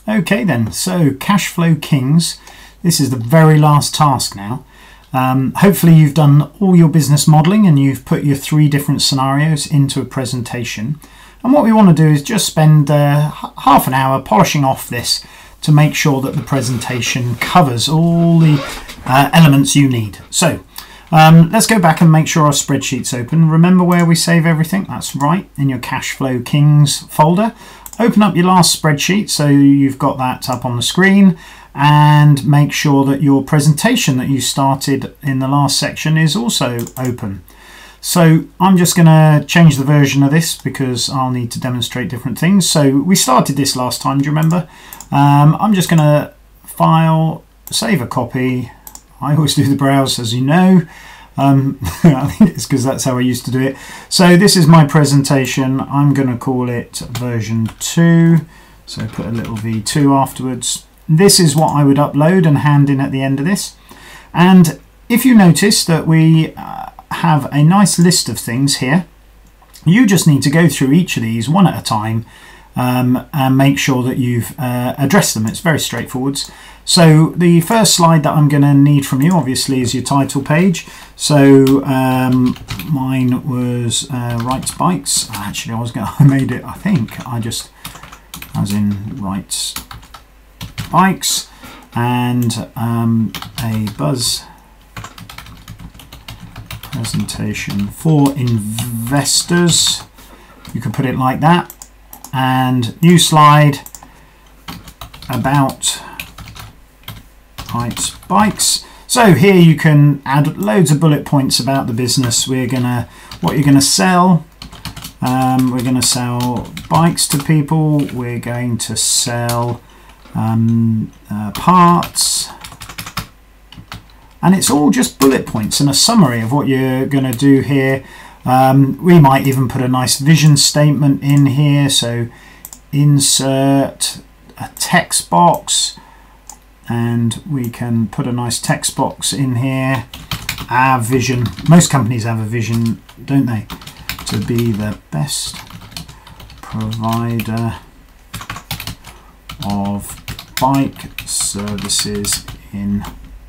Okay then, so Cash Flow Kings, this is the very last task now. Hopefully you've done all your business modelling and you've put your 3 different scenarios into a presentation. And what we want to do is just spend half an hour polishing off this to make sure that the presentation covers all the elements you need. So let's go back and make sure our spreadsheet's open. Remember where we save everything? That's right, in your Cash Flow Kings folder. Open up your last spreadsheet so you've got that up on the screen, and make sure that your presentation that you started in the last section is also open. So I'm just going to change the version of this because I'll need to demonstrate different things. So we started this last time, do you remember? I'm just going to File, Save a Copy. I always do the browse, as you know. I think it's because that's how I used to do it. So this is my presentation. I'm going to call it version 2. So put a little v2 afterwards. This is what I would upload and hand in at the end of this. And if you notice that we have a nice list of things here, you just need to go through each of these one at a time and make sure that you've addressed them. It's very straightforward. So the first slide that I'm going to need from you obviously is your title page. So mine was Wrights Bikes. Actually I made it, I think I just as in Wrights Bikes, and a buzz presentation for investors. You can put it like that. And new slide about Wrights Bikes. So here you can add loads of bullet points about the business. What you're gonna sell. We're gonna sell bikes to people. We're going to sell parts. And it's all just bullet points and a summary of what you're gonna do here. We might even put a nice vision statement in here. So insert a text box, and we can put a nice text box in here. Our vision, most companies have a vision, don't they, to be the best provider of bike services in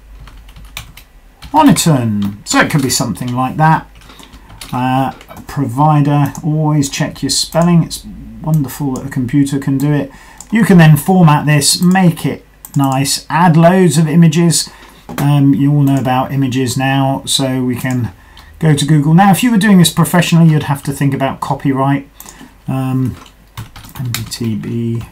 Honiton. So it could be something like that. Provider, always check your spelling. It's wonderful that a computer can do it. You can then format this, make it nice, add loads of images. You all know about images now, so we can go to Google. Now if you were doing this professionally, you'd have to think about copyright. MBTB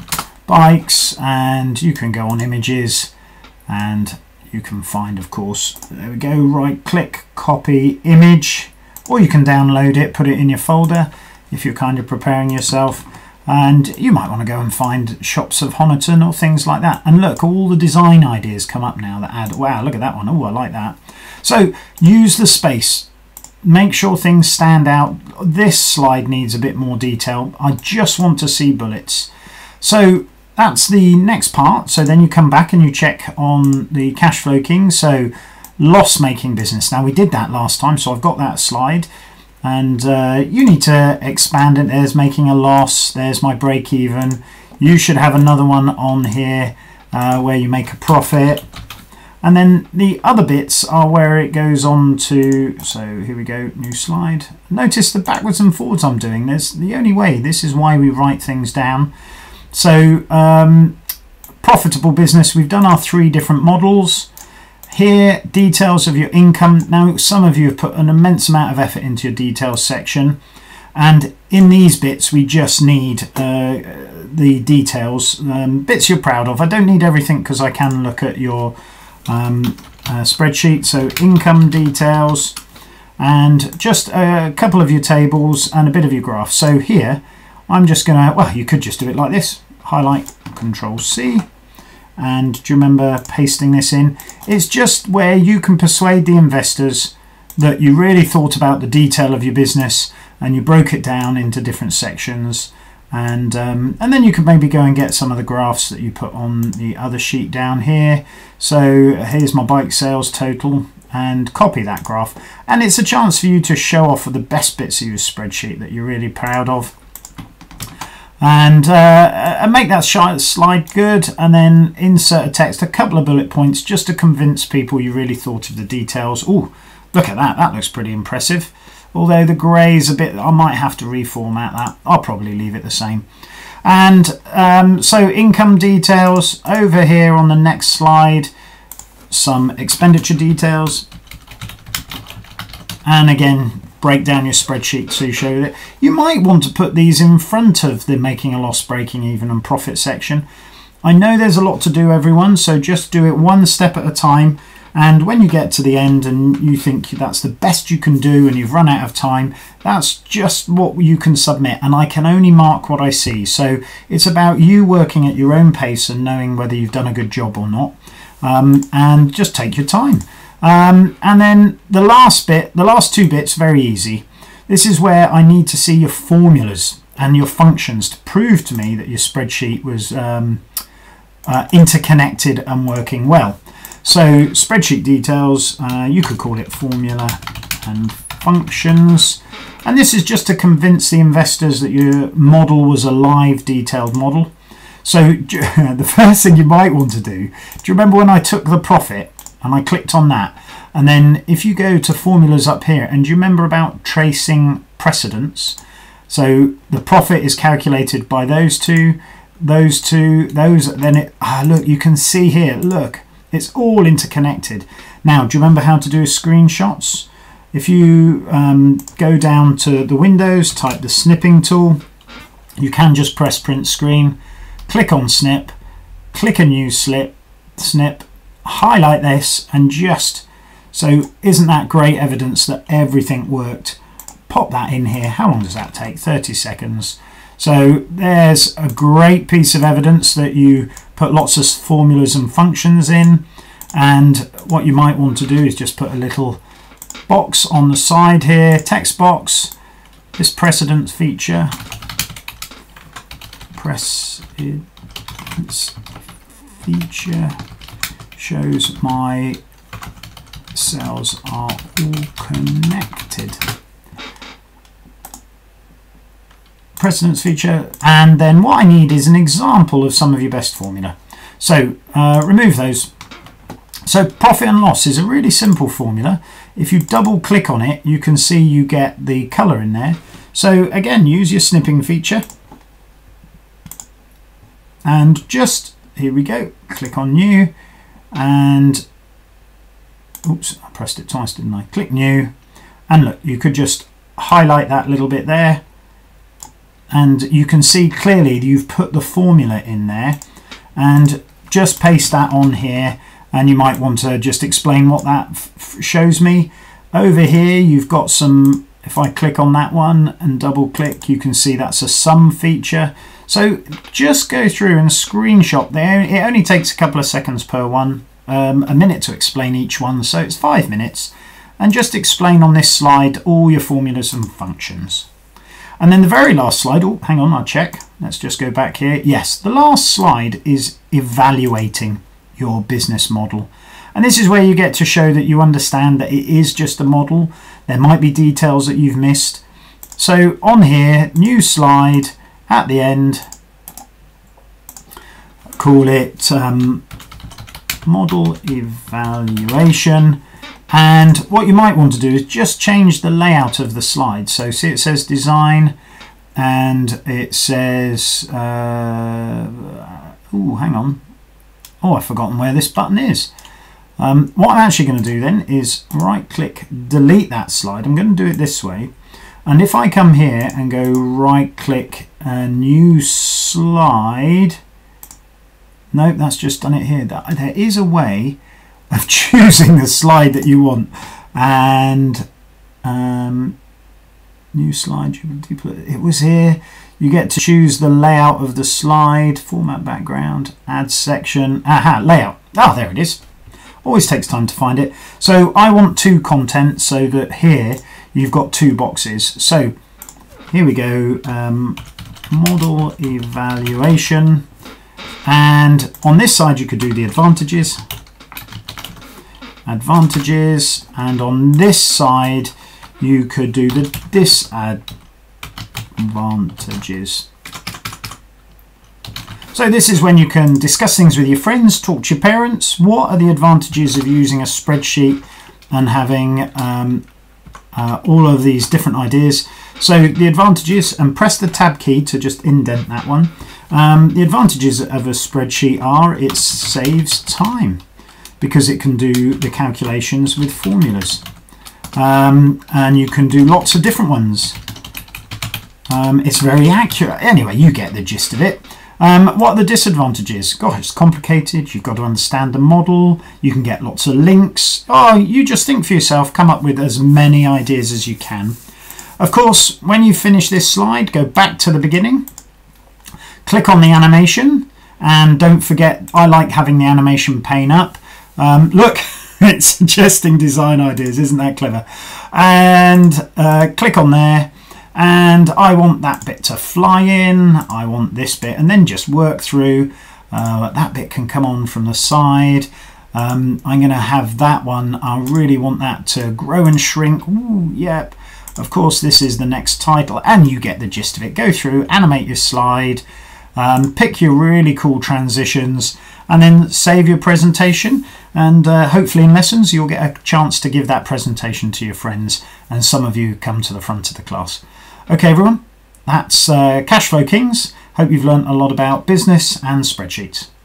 bikes, and you can go on images and you can find, of course, there we go, right click, copy image, or you can download it, put it in your folder if you're kind of preparing yourself. And you might want to go and find shops of Honiton or things like that. And look, all the design ideas come up now that add, wow, look at that one. Oh, I like that. So use the space. Make sure things stand out. This slide needs a bit more detail. I just want to see bullets. So that's the next part. So then you come back and you check on the Cash Flow King. So loss-making business. Now we did that last time, so I've got that slide. And you need to expand it. There's making a loss. There's my break even. You should have another one on here where you make a profit. And then the other bits are where it goes on to, so here we go, new slide. Notice the backwards and forwards I'm doing. There's the only way. This is why we write things down. So profitable business. We've done our 3 different models. Here, details of your income. Now, some of you have put an immense amount of effort into your details section, and in these bits we just need the details, bits you're proud of. I don't need everything because I can look at your spreadsheet. So income details and just a couple of your tables and a bit of your graph. So here I'm just gonna, well, you could just do it like this, highlight, Control C. And do you remember pasting this in? It's just where you can persuade the investors that you really thought about the detail of your business and you broke it down into different sections. And then you can maybe go and get some of the graphs that you put on the other sheet down here. So here's my bike sales total, and copy that graph. And it's a chance for you to show off the best bits of your spreadsheet that you're really proud of. and make that slide good, and then insert a text, a couple of bullet points just to convince people you really thought of the details. Oh, look at that, that looks pretty impressive. Although the grey's a bit, I might have to reformat that. I'll probably leave it the same. And so income details over here on the next slide, some expenditure details, and again break down your spreadsheet so you show that. You might want to put these in front of the making a loss, breaking even and profit section. I know there's a lot to do, everyone, so just do it one step at a time. And when you get to the end and you think that's the best you can do and you've run out of time, that's just what you can submit, and I can only mark what I see. So it's about you working at your own pace and knowing whether you've done a good job or not, and just take your time. And then the last bit, the last two bits, very easy. This is where I need to see your formulas and your functions to prove to me that your spreadsheet was interconnected and working well. So spreadsheet details, you could call it formula and functions, and this is just to convince the investors that your model was a live detailed model. So the first thing you might want to do you remember when I took the profit and I clicked on that, and then if you go to formulas up here, and do you remember about tracing precedents? So the profit is calculated by those two, then it, look, you can see here, look, it's all interconnected. Now, do you remember how to do screenshots? If you go down to the Windows, type the snipping tool, you can just press print screen, click on snip, click a new snip, highlight this, and just, so isn't that great evidence that everything worked? Pop that in here. How long does that take? 30 seconds. So there's a great piece of evidence that you put lots of formulas and functions in, and what you might want to do is just put a little box on the side here, text box, this precedence feature, precedence feature shows my cells are all connected. Precedence feature, and then what I need is an example of some of your best formula. So remove those. So profit and loss is a really simple formula. If you double click on it, you can see you get the color in there. So again, use your snipping feature, and just here we go, click on new, and oops, I pressed it twice, didn't I? Click new, and look, you could just highlight that little bit there, and you can see clearly you've put the formula in there, and just paste that on here. And you might want to just explain what that shows me. Over here you've got some, if I click on that one and double click, you can see that's a sum feature. So just go through and screenshot there. It only takes a couple of seconds per one, a minute to explain each one, so it's 5 minutes, and just explain on this slide all your formulas and functions. And then the very last slide, oh, hang on, I'll check. Let's just go back here. Yes, the last slide is evaluating your business model. And this is where you get to show that you understand that it is just a model. There might be details that you've missed. So on here, new slide at the end, call it model evaluation. And what you might want to do is just change the layout of the slide. So see, it says design, and it says, oh, hang on. Oh, I've forgotten where this button is. What I'm actually going to do then is right click, delete that slide. I'm going to do it this way. And if I come here and go right click, new slide. Nope, that's just done it here. There is a way of choosing the slide that you want, and new slide, it was here. You get to choose the layout of the slide, format background, add section, layout. Ah, there it is. Always takes time to find it. So I want two content, so that here you've got two boxes. So here we go, model evaluation, and on this side you could do the advantages, and on this side you could do the disadvantages. So this is when you can discuss things with your friends, talk to your parents. What are the advantages of using a spreadsheet and having all of these different ideas? So the advantages, and press the tab key to just indent that one. The advantages of a spreadsheet are it saves time because it can do the calculations with formulas. And you can do lots of different ones. It's very accurate. Anyway, you get the gist of it. What are the disadvantages? Gosh, it's complicated. You've got to understand the model. You can get lots of links. Oh, you just think for yourself, come up with as many ideas as you can. Of course, when you finish this slide, go back to the beginning, click on the animation, and don't forget, I like having the animation pane up. Look, it's suggesting design ideas, isn't that clever? And click on there. And I want that bit to fly in, I want this bit, and then just work through. That bit can come on from the side. I'm going to have that one, I really want that to grow and shrink. Ooh, yep. Of course, this is the next title, and you get the gist of it. Go through, animate your slide, pick your really cool transitions, and then save your presentation. And hopefully in lessons, you'll get a chance to give that presentation to your friends, and some of you come to the front of the class. Okay, everyone, that's Cashflow Kings. Hope you've learned a lot about business and spreadsheets.